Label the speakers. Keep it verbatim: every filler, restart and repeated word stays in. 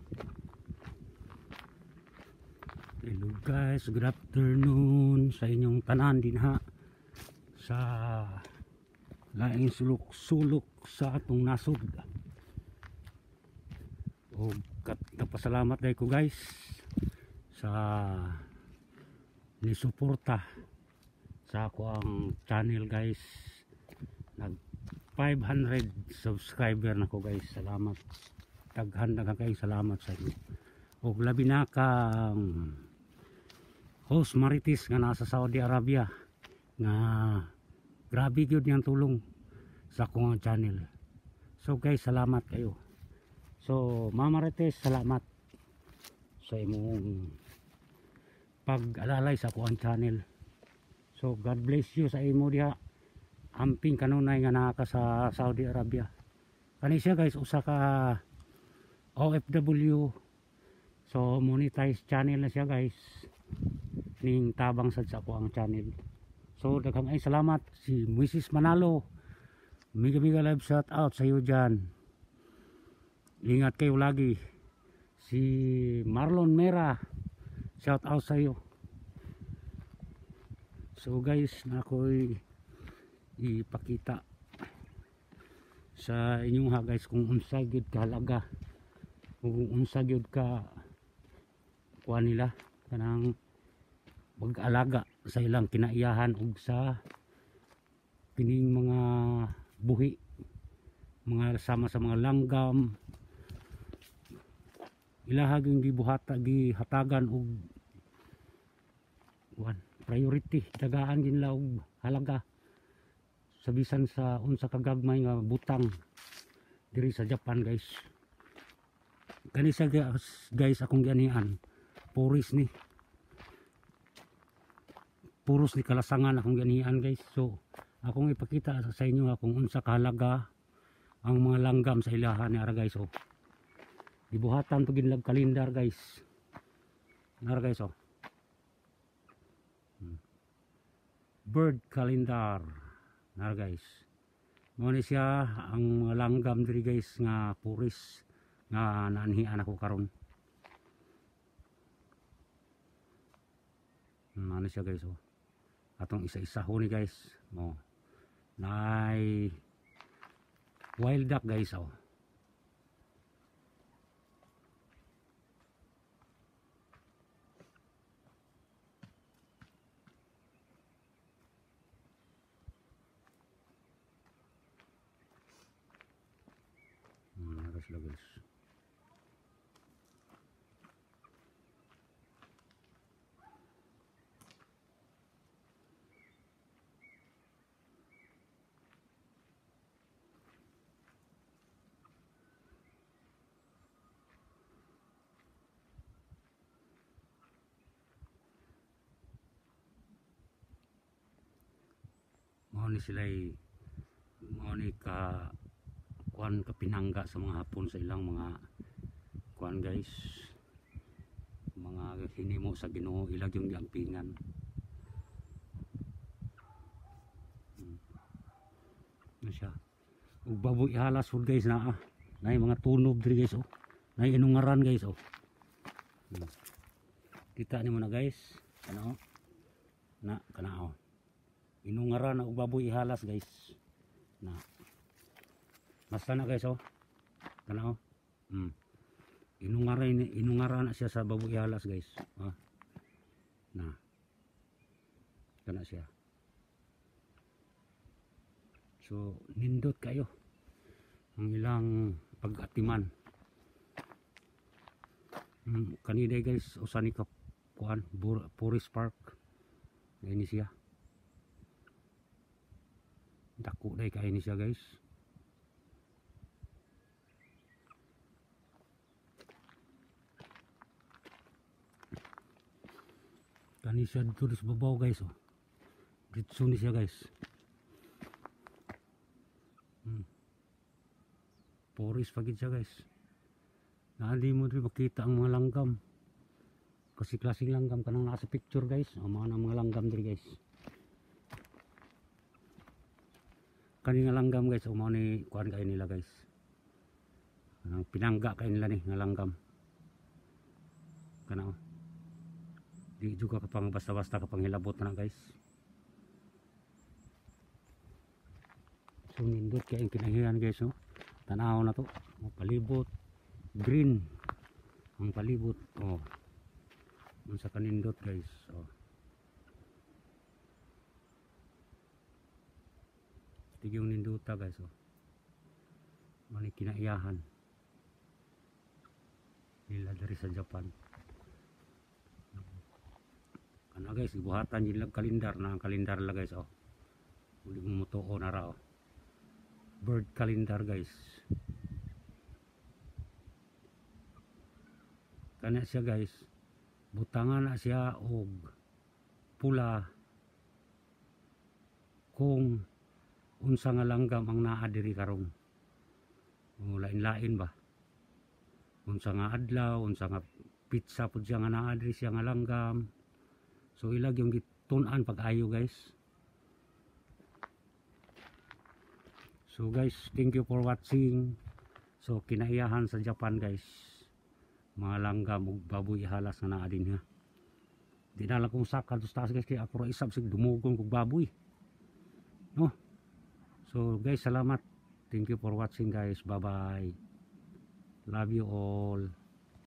Speaker 1: Hello guys, good afternoon sa inyong tanan din ha, sa laing sulok-sulok sa atong nasod. O kat napasalamat day ko guys sa nisuporta sa ako ang channel guys. Nag five hundred subscriber na ko guys. Salamat, daghan daghan kayo salamat sa inyo. O labi na kang host Marites nga nasa Saudi Arabia nga grabe gyud niyang tulong sa akong channel. So guys, salamat kayo. So Mama Marites, salamat sa imong pag-alalay sa akong channel. So God bless you sa imo diha. Amping kanunay nga naa ka sa Saudi Arabia. Kani siya guys, usa ka O F W. So monetize channel na siya guys, ning tabang sad sa ako ang channel. So daghang ay salamat si Missus Manalo. Mega mega live shout out sa iyo dyan. Ingat kayo lagi. Si Marlon Mera, shout out sa iyo. So guys, na ako'y ipakita sa inyong ha guys kung unsa gyud kahalaga, kung unsa gyud ka kuha nila kanang mag-alaga sa ilang kinaiyahan ug sa kining mga buhi, mga sama sa mga langgam, ilahaging gibuhata gihatagan og one priority, tagaan ginla og halaga sa bisan sa unsa kagagmay nga butang diri sa Japan guys. Kani sa guys akong ganian puris ni puros ni kalasangan akong ganian guys. So akong ipakita sa inyo kung unsa kahalaga ang mga langgam sa ilahan ni ara guys. Oh, dibuhatan to ginlag kalendar guys, ara guys. Oh, bird calendar ara guys. Mo ni siya ang mga langgam diri guys nga puris nga naanhian ako karon. Ano siya guys. Oh, atong isa-isa ho ni guys. Oh, nay wild duck guys. Oh, hmm, ano sila guys. Mao ni sila'y mao ni ka kuan ka pinangga sa mga hapon sa ilang mga kuan guys, mga hinimo sa Ginoo ilag yung giampingan. Hmm. Ano siya ug baboy halas food guys na ah. Nay mga tunob diri guys. Oh, nay inungaran guys. Oh, hmm. Kita nimo na guys ano na kana. Oh, inungaran na og baboy ihalas guys na basta na guys. Oh, kana. Oh, hmm. inungaran inungaran na siya sa baboy ihalas guys. Ah, na kana siya. So nindot kayo ang ilang pag-atiman. Hmm. Kanina guys usa ni ka kuan Forest Park ini siya. Dako day kay ni siya guys. Kani siya dito sa babaw guys. Oh, dito ni siya guys. Hmm. Forest pagid siya guys. Naandi mo dito makita ang mga langgam. Kasi klaseng langgam kanang nasa picture guys. O mga na mga langgam diri guys. Kani nga langgam guys, umao ni kuan kay nila guys. Ang pinangga kay nila ni nga langgam. kana oh. Di juga kapang basta-basta kapang hilabot na guys. So nindot kaya yung kinahiyan guys no. Tanaw na to. Oh, palibot green ang palibot. Oh. Unsa kanindot guys. Oh. Tigyung ninduta guys oh. Mani kinaiyahan nila dari sa Japan. Kana guys, ibuhatan yung kalendar na kalendar la guys oh. Uli mo mutuo na ra oh. Bird calendar guys. Kana siya guys. Butangan na siya og pula kung unsa nga langgam ang naa diri karon. O lain-lain ba? Unsa nga adlaw, unsa nga pizza pud siya nga naa diri siya nga langgam. So ilag yung gitun-an pag-ayo guys. So guys, thank you for watching. So kinaiyahan sa Japan guys. Mga langgam ug baboy halas nga naa din ha. Di na lang kung sakal to taas guys kay ako ra isab sig dumugon kog baboy. No. So guys, salamat. Thank you for watching guys. Bye bye. Love you all.